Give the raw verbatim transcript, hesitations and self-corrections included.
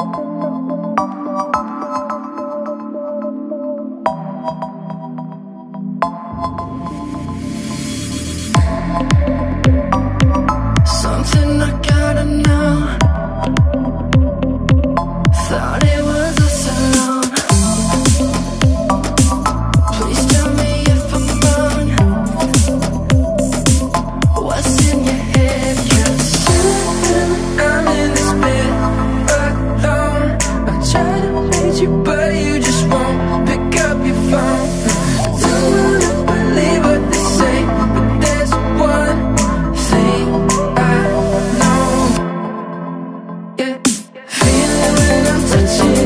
Something I gotta know. Thought it was us alone. Please tell me if I'm wrong. What's in your head? 'Cause I'm in this bed alone. I try to reach you, but you just won't pick up your phone. Don't wanna believe what they say, but there's one thing I know. Yeah, feeling when I'm touching